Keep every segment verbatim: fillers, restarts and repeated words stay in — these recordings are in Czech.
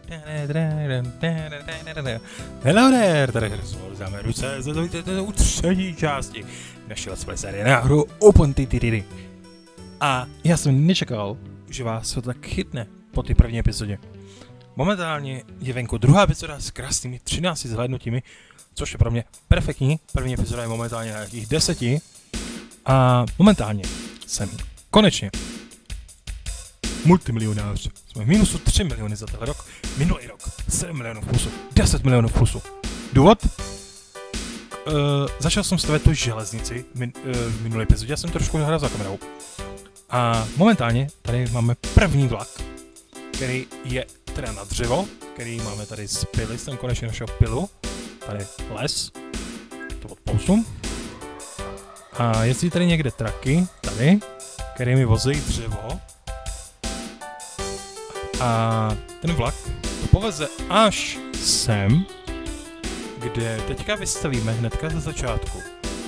Hello there, tady zvolzáme ruce, zadojte u třetí části naší let's play série na hru Open T T D. A já jsem nečekal, že vás to tak chytne po té první epizodě. Momentálně je venku druhá epizoda s krásnými třinácti zhlédnutími, což je pro mě perfektní. První epizoda je momentálně na nějakých deseti. A momentálně jsem konečně multimilionář. Jsme v minusu tři miliony za tenhle rok, minulý rok sedm milionů plusu, deset milionů plusu. Důvod? Uh, začal jsem stavět tu železnici min, uh, v minulé epizodě, já jsem trošku hrál za kamerou. A momentálně tady máme první vlak, který je teda na dřevo, který máme tady z pily, jsem konečně našel pilu. Tady les, to odpoustu. A jezdí tady někde traky, tady, který mi vozí dřevo. A ten vlak to poveze až sem, kde teďka vystavíme hnedka ze začátku.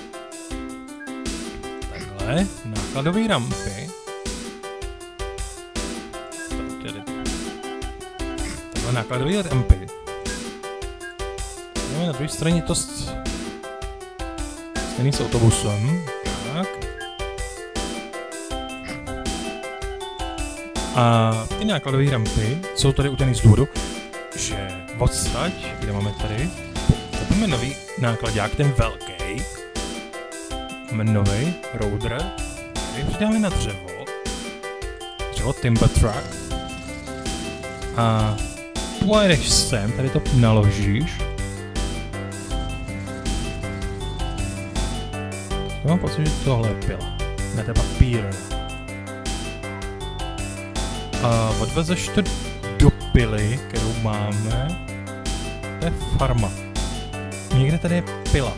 Takhle, nákladové rampy. Takhle nákladové rampy. Jdeme na druhé straně to stejný s autobusem. Tak. A ty nákladové rampy jsou tady udělané z důvodu, že odsaď, kde máme tady, koupíme nový nákladák, ten velký, máme nový roader, který přidáme na dřevo, dřevo timber truck, a pojedeš sem, tady to naložíš. Já mám pocit, že tohle je pila, ne, to je papír. A odvezeš to do pily, kterou máme. To je farma. Někde tady je pila.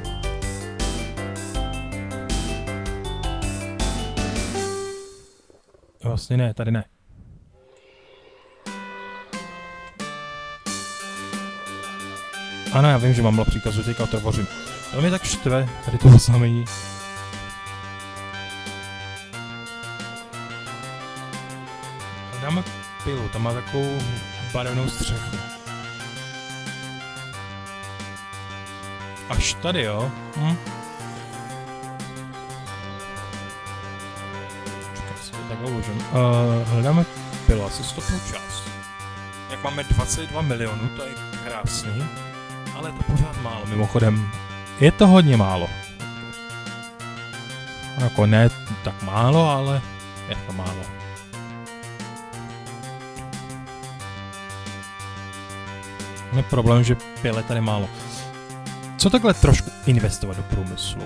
Vlastně ne, tady ne. Ano, já vím, že mám příkazu, teďka to otevřím. Ale mě tak štve, tady to oznámení. Dáme pilu, tam má takovou barevnou střechu. Až tady, jo? Hm? Čekaj, si to takhle uložím. Uh, hledáme pilu, asi stopnou čas. Jak máme dvacet dva milionů, to je krásný. Ale je to pořád málo, mimochodem. Je to hodně málo. Jako ne tak málo, ale je to málo. Je problém, že pile tady málo. Co takhle trošku investovat do průmyslu?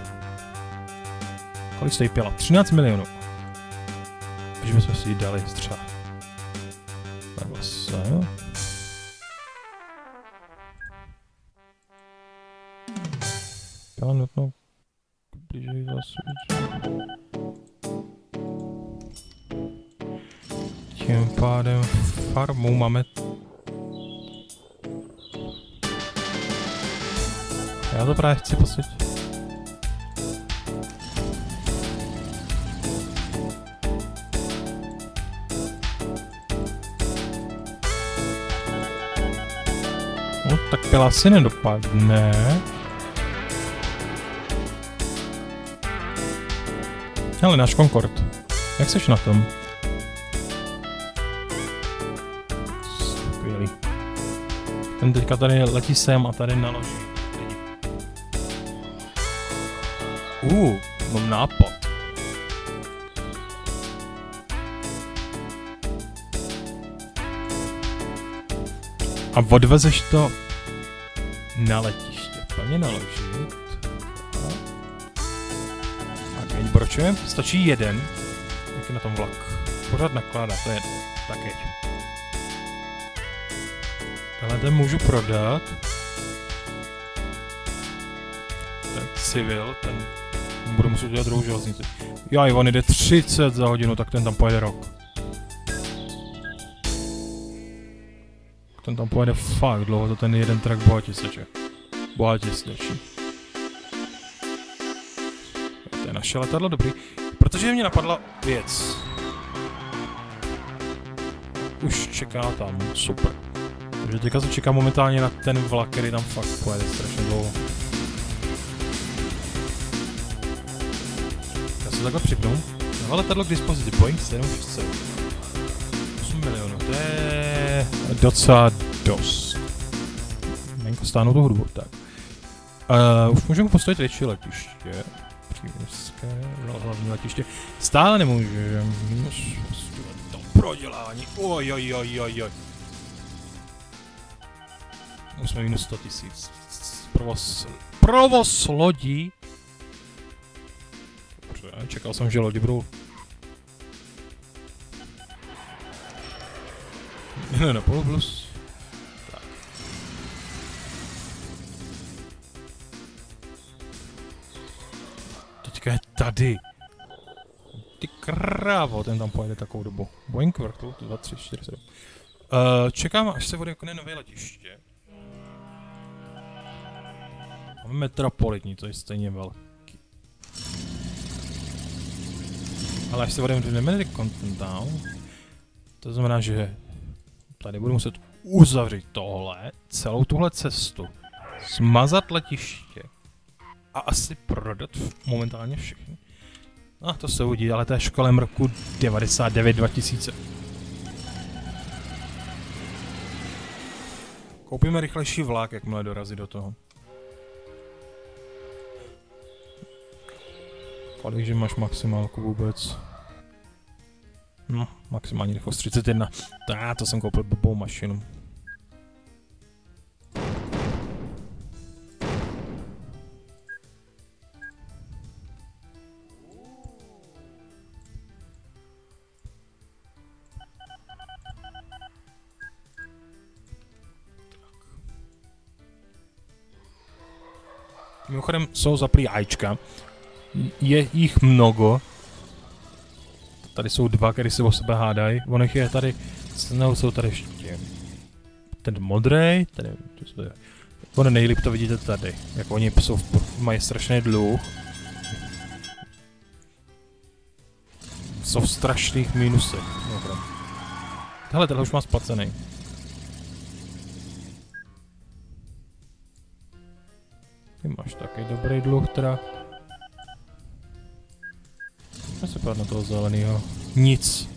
Kolik stojí pila? třináct milionů. Když bychom si ji dali třeba. Takhle se. Pila nutnou. Blíže zasvíčit. Tím pádem farmu máme. Já to právě chci posvětit. No tak pila asi nedopadne. Hele, náš Concorde. Jak seš na tom? Skvělý. Ten teďka tady letí sem a tady naloží. Uh, mám nápad. A odvezeš to na letiště. Plně naložit. Tak, jeď broče. Stačí jeden. Jak je na tom vlak. Pořád nakládá, to je jedno. Tak jeď. Tenhle ten můžu prodat. Ten civil, ten budu muset udělat druhou železnici. Jaj, on jde třicet za hodinu, tak ten tam pojede rok. Ten tam pojede fakt dlouho, to ten jeden track bohatě steče. Bohatě stečí. To je naše letadlo, dobrý. Protože mě napadla věc. Už čeká tam, super. Takže teďka se čeká momentálně na ten vlak, který tam fakt pojede strašně dlouho. Já se takhle připnu. Mám letadlo k dispozici, Boeing sedm šest sedm. osm milionů, to je docela dost. Malinko stáhnu tu hudbu, tak. Uh, už můžeme postavit větší letiště. Příměstské, hlavní letiště. Stále nemůžeme. To prodělání. Oj, oj, oj, oj, oj. Už jsme minus sto tisíc. Provoz, provoz lodí. Dobře, čekal jsem, že lodi budou. Ne, na polu plus. Tak. Teďka je tady. Ty krávo, ten tam pojede takovou dobu. Boeing vrtul, dva, tři, čtyři, sedm. Uh, čekám, až se odjekne nové letiště. Máme metropolitní, to je stejně velký. Ale až se odjekne Continental, to znamená, že tady budu muset uzavřít tohle, celou tuhle cestu, smazat letiště a asi prodat momentálně všechny. No, to se uvidí, ale to je kolem roku devadesát devět dva tisíce. Koupíme rychlejší vlak, jakmile dorazí do toho. Kolik, že máš maximálku vůbec? No, maximální rychlost třicet jedna. Tá, to jsem koupil blbou mašinu. Mimochodem jsou zaplý ajčka. Je jich mnogo. Tady jsou dva, které se o sebe hádají. Ono je tady, no, jsou tady ještě ten modrý, tady, to je. Ono nejlíp to vidíte tady, jak oni jsou, mají strašný dluh. Jsou v strašných mínusech. Hele, tenhle už má splacený. Ty máš taky dobrý dluh teda. Já se pát na toho zelenýho. Nic.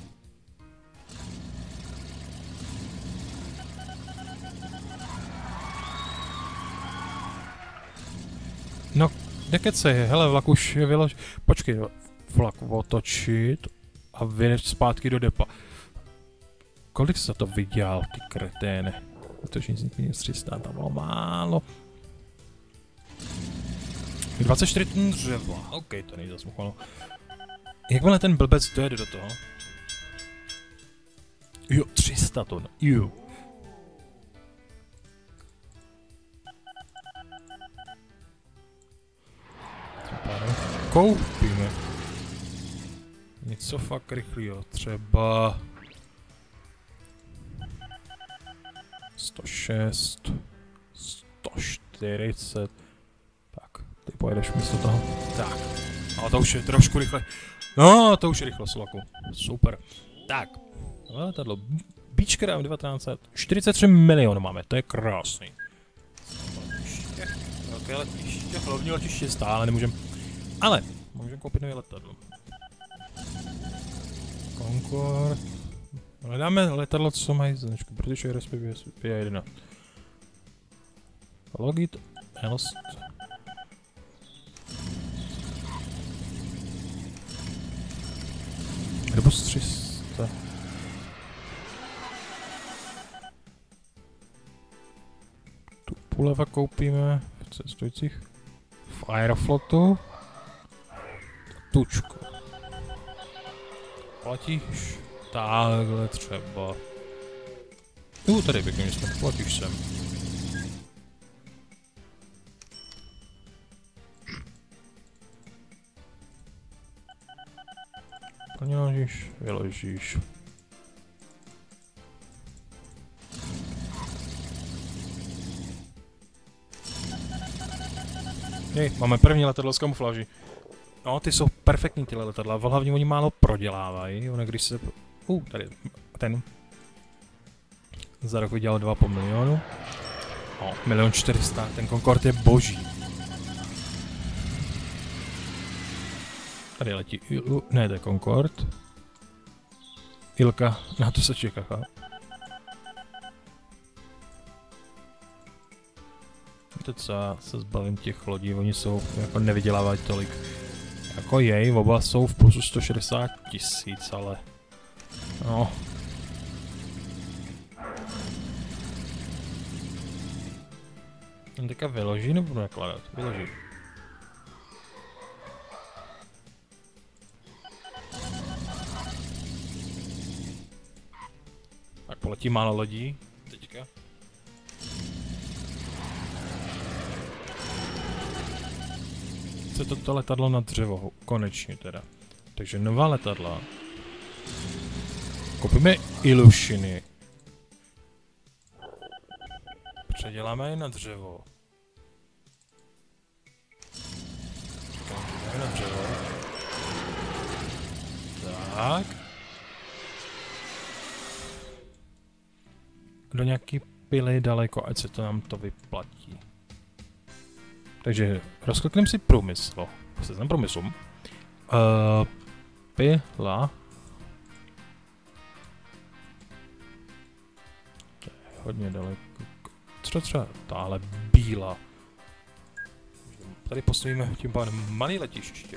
No, nekecej, hele, vlak už je vylož... Počkej, vlak otočit a vyjet zpátky do depa. Kolik jsi to vydělal, ty kreténe? Útočník minus tři sta, tam bylo málo. dvacet čtyři tun dřeva, ok, to není zas muchalo. Jakmile ten blbec dojede do toho? Jo, tři sta tun, jo. Koupíme. Něco fakt rychlého, třeba... sto šest, sto čtyřicet. Tak, ty pojedeš místo toho. Tak, ale to už je trošku rychle. No, to už je rychlo, Slaku. Super. Tak, letadlo Beechcraft devatenáct set čtyřicet tři milionů máme, to je krásný. Letiště, velké letiště, hlavní letiště stále nemůžeme. Ale, můžeme koupit nové letadlo. Concorde. Hledáme letadlo, co mají značku, protože R S P jedna. Logit, Elst. Airbus tři sta. Tu půleva koupíme v cestujících. V Aeroflotu. Tučku. Platíš? Takhle třeba. Jo, tady pěkně místo. Platíš sem. Plně ložíš, vyložíš. Jej, máme první letadlo s kamufláží. No, ty jsou perfektní tyhle letadla, hlavně oni málo prodělávají, ono když se... Uh, tady ten. za rok vydělal dva a půl milionu. No, milion čtyřista, ten Concorde je boží. Tady letí Ilu, ne, to je Concorde. Ilka, na to se čeká. Víte co, já se zbavím těch lodí, oni jsou, jako nevydělávají tolik. Jako jej, oba jsou v plusu sto šedesát tisíc, ale... No... On teďka vyloží nebo budu nakladat? Vyloží. Tak poletí málo lodí. Teďka. Chce toto letadlo na dřevo, konečně teda. Takže nová letadla. Koupíme Ilushiny. Předěláme je na dřevo. Říkám, že na dřevo. Tak. Do nějaký pily daleko, ať se to nám to vyplatí. Takže rozklikneme si průmysl. Seznam průmyslu. Uh, pila. To je hodně daleko. Co třeba tahle bílá. Tady postavíme tím pádem malé letiště.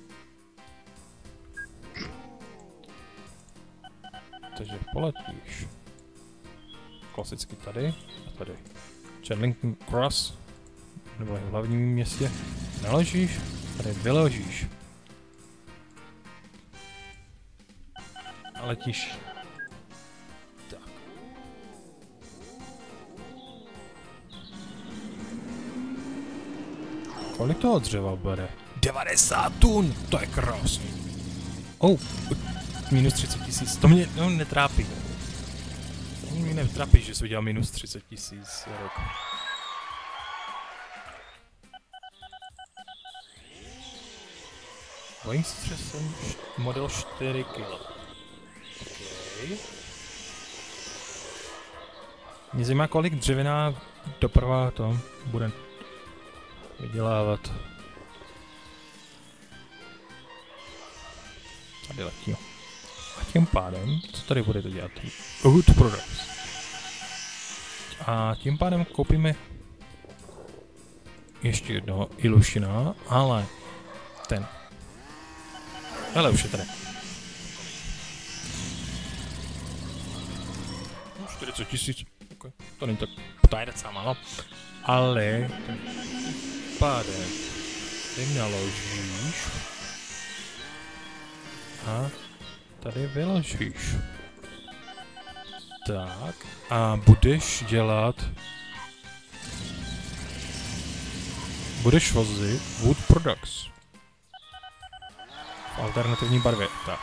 Takže poletíš. Klasicky tady a tady. Chadlington Cross, nebo v hlavním městě. Naložíš, tady vyložíš. A letíš. Tak. Kolik toho dřeva bere? devadesát tun! To je krásný. Oh, minus třicet tisíc. To mě no, netrápí. To mě netrápí, že jsi udělal minus třicet tisíc rok. Boeing střesem model čtyři kilo. Okay. Mě zajímá, kolik dřevěná doprava to bude vydělávat. Tady letí. A tím pádem, co tady bude to dělat? Wood Products. A tím pádem koupíme ještě jednoho Ilushina, ale ten. Ale už je tady. čtyřicet tisíc. Okay. To není tak, to je docela málo. Ale tím pádem ty naložíš a tady vyložíš. Tak a budeš dělat, budeš vozit Wood Products v alternativní barvě. Tak.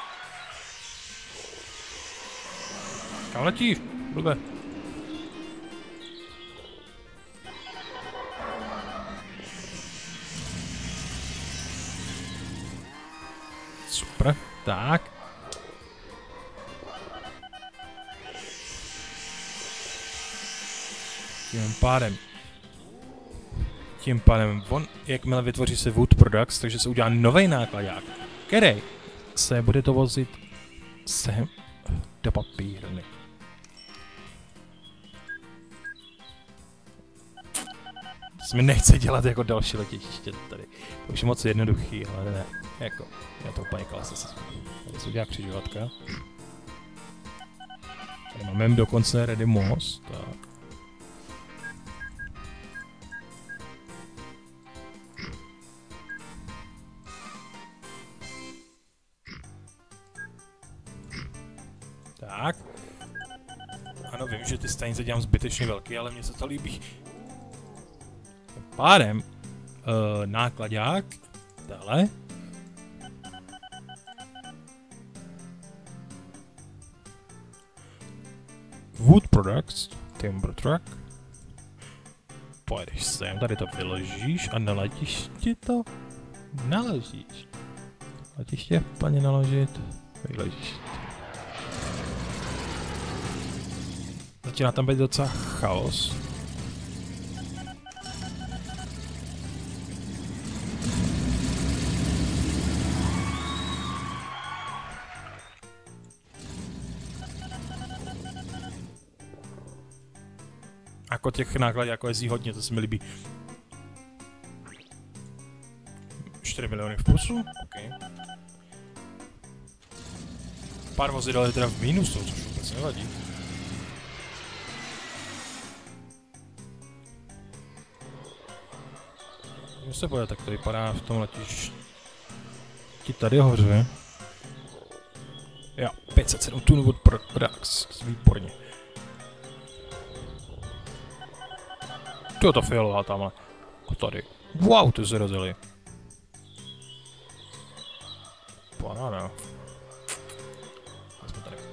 Kam letíš? Blbe. Super. Tak. Tím pádem. Tím pádem on, jakmile vytvoří se Wood Products, takže se udělá nový nákladák, který se bude to vozit sem do papírny. To se mi nechce dělat jako další letiště tady. To už je moc jednoduchý, ale ne. Jako, já to úplně klasicky. Tady se udělá křižovatka. Tady máme dokonce ready most, tak. Tak. Ano, vím, že ty stanice dělám zbytečně velký, ale mně se to líbí. Pádem uh, nákladák, dále. Wood Products, Timber Truck. Pojedeš sem, tady to vyložíš a na letišti to naložíš. Letiště plně naložit, vyložíš. Začíná tam být docela chaos. Jako těch nákladů jako jezdí hodně, to se mi líbí. čtyři miliony v plusu? OK. Pár vozidel je teda v mínusu, což vůbec nevadí. Když se bude, tak to vypadá v tom letišti tady hoře. Jo, pět set sedm tun od Prax, výborně. To je ta fialová tamhle. A tady. Wow, to se rozjeli. Paráda. A jsme tady.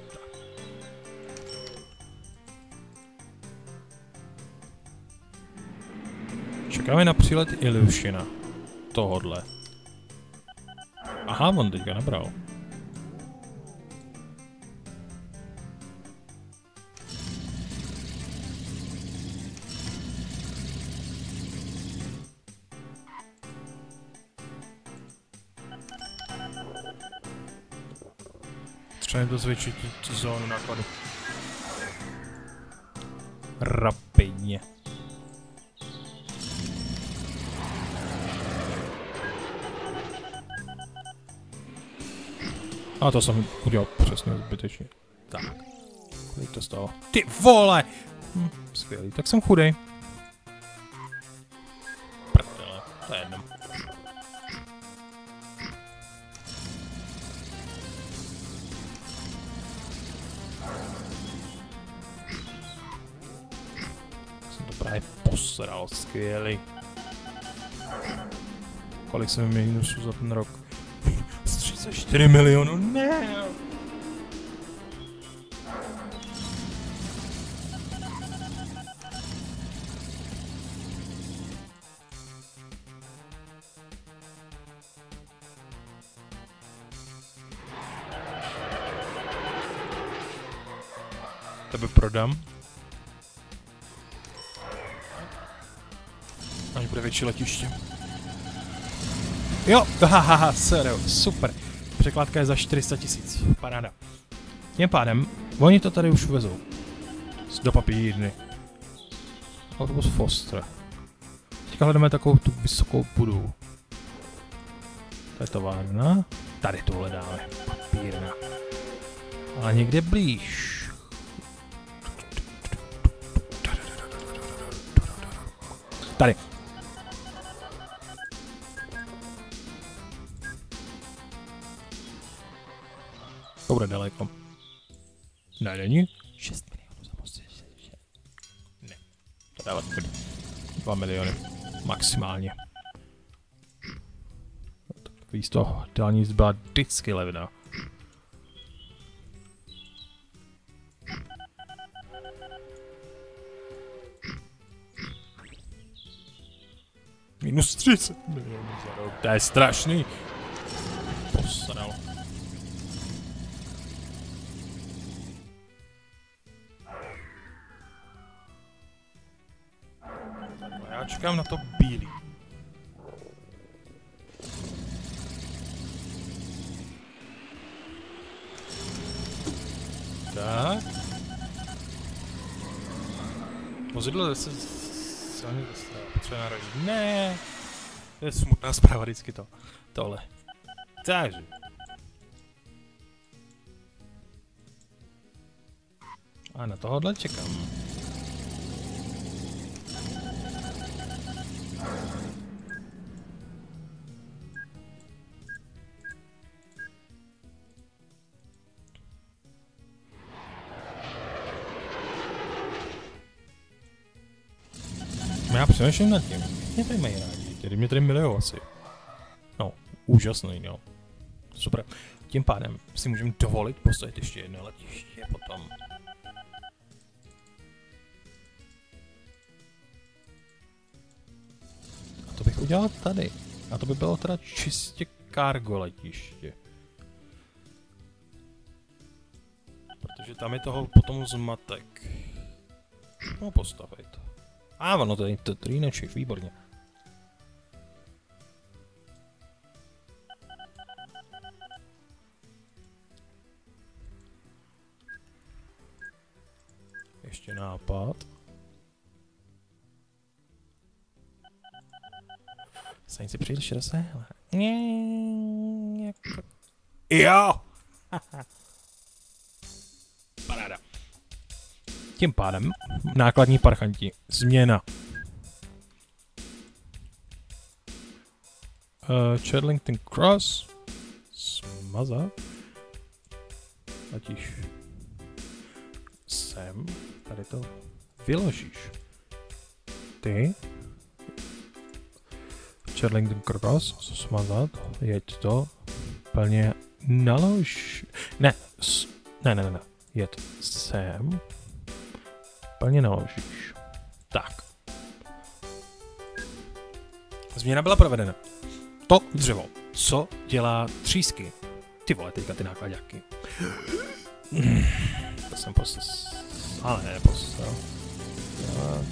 Čekáme na přílet Ilyushina. Tohodle. Aha, on teďka nabral. Třeba to zvětšit tu zónu nákladu. Rapidně. A to jsem udělal přesně zbytečně. Tak. Kolik to stalo? Ty vole! Hm, skvělý, tak jsem chudej. Prdele, to je jedno. Jsem to právě posral, skvělý. Kolik jsem měl minusů za ten rok? třicet čtyři milionů, ne! Tebe prodám. Až bude větší letiště. Jo, hahaha, serio, super. Překládka je za čtyři sta tisíc, paráda. Tím pádem, oni to tady už vezou. Do papírny. Autobus Foster. Teďka hledáme takovou tu vysokou budovu. To je továrna. Tady to hledáme, papírna. Ale někde blíž. Tady. To bude daleko. Ne, není? šest milionů za most. Ne. To dávat bude. dva miliony. Maximálně. Takový z toho dálnic byla vždycky levná. Minus třicet milionů za rok. To je strašný. Posral. Já čekám na to bílý. Tak. Vozidlo zase silně potřebuje narodit. Ne. To je smutná zpráva vždycky to. Tohle. Takže. A na tohohle čekám. Já přemýšlím nad tím. Mě tady mají rádi, tedy mě tady milují asi. No, úžasný, no. Super. Tím pádem si můžeme dovolit postavit ještě jedno letiště potom. A to bych udělal tady. A to by bylo teda čistě cargo letiště. Protože tam je toho potom zmatek. No postavit. A ono to je to tríneček, výborně. Ještě nápad. Stanici příliš rozsáhlá. Jo! Paráda. Tím pádem nákladní parchanti. Změna. Uh, Chadlington Cross. Smazat. Letíš sem. Tady to vyložíš. Ty. Chadlington Cross. Smazat. Jeď to. Plně nalož. Ne. S... Ne, ne, ne. Jet sem. Plně naložíš. Tak. Změna byla provedena. To dřevo. Co dělá třísky? Ty vole, teďka ty nákladáky. To jsem posl... Ale ne, posl... Já...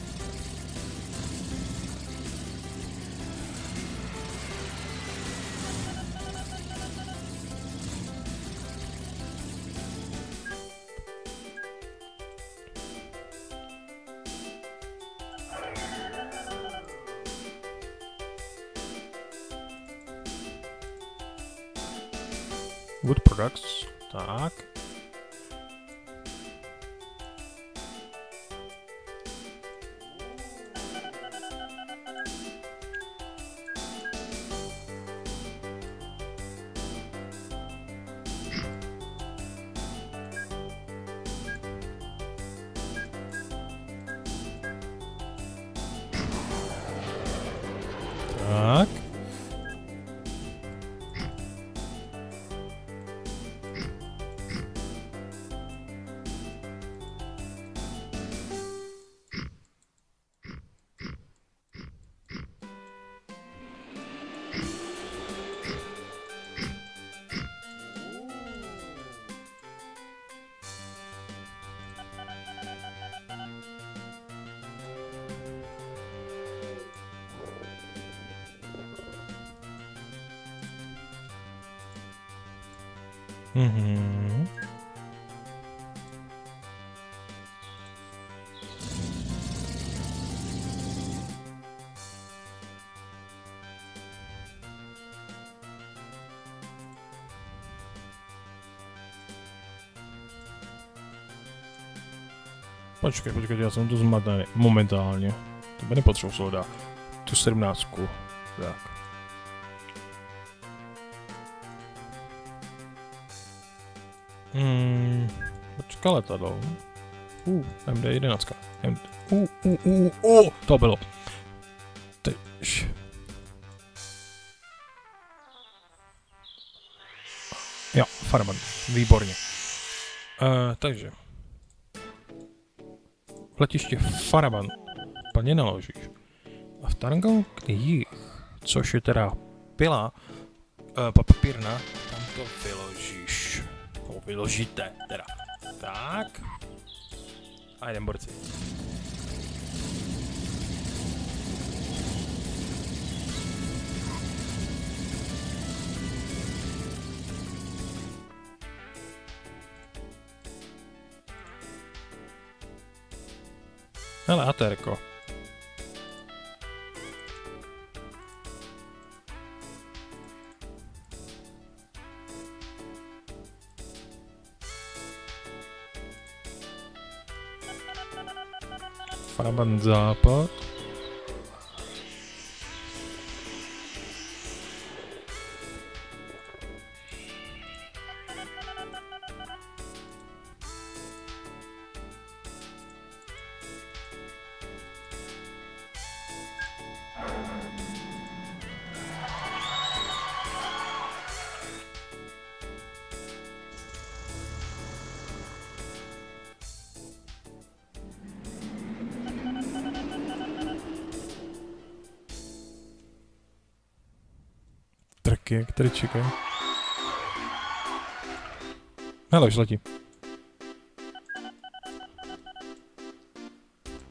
Wood Products, tak. Tak. Mhm. Počkej, počkej, já jsem tu zmatený momentálně. To by nepotřeboval soldat. Tu sedmnáctku. Tak. Hmm, počka letadlo. Uh, M D jedenáct. M D, uh, uh, uh, uh, to bylo. Tyž. Jo, Faraban, výborně. Uh, takže. V letiště Faraban plně naložíš. A v Tarangal jich, což je teda pila, uh, papírna, tam to vyložíš. No, vyložíte, teda. Tak. A jdem, borci. Hele, atérko. Faraban západ. Trky, který čekají. Hele, už letí.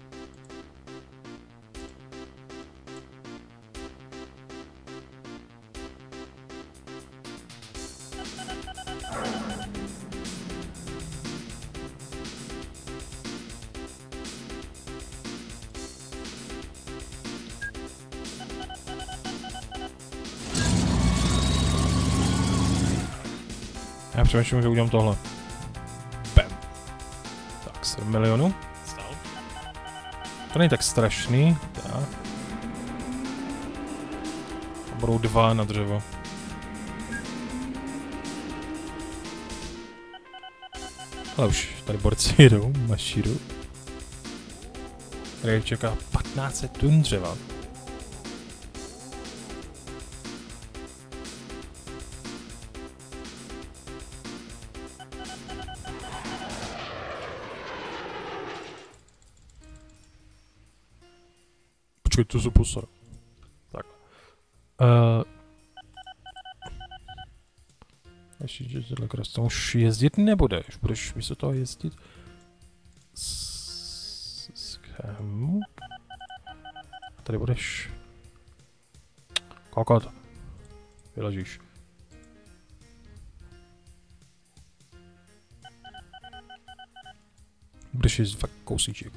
Já přemýšlím, že udělám tohle. Bam. Tak, sedm milionů. Stal. To není tak strašný. Tak. A budou dva na dřevo. Ale už tady borci jedou, mašíru. Tady čeká patnáct set tun dřeva. Počkej, to jsou pusor. Tak. Uh, ještě, že tohle krásně už jezdit nebudeš, budeš místo toho jezdit s, s kam? Tady budeš koukat. Vyležíš. Budeš jezdit fakt kousíček.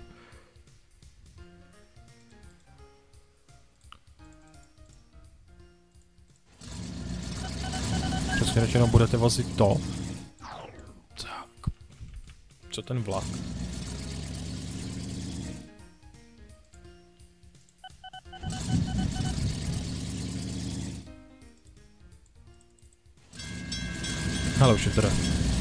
Přesně řečeno budete vozit to. Tak. Co ten vlak? Ale už je teda.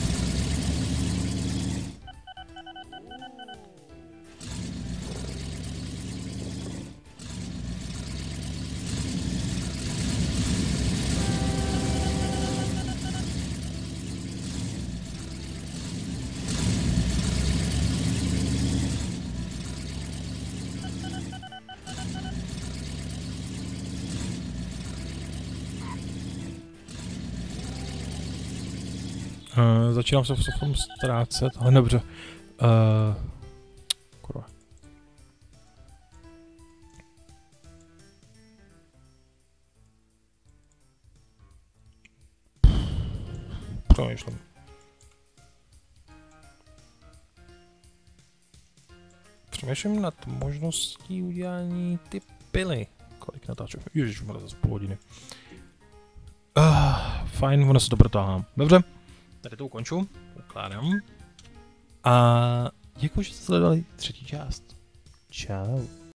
Uh, začínám se v tom ztrácet, ale dobře. Uh, kurva. Přemýšlím. Přemýšlím nad možností udělání ty pily. Kolik natáčím? Ježiš, mám zase půl hodiny. Uh, fajn, ono se to protáhám. Dobře. Tady to ukonču, ukládám. A děkuji, že jste sledovali třetí část. Čau.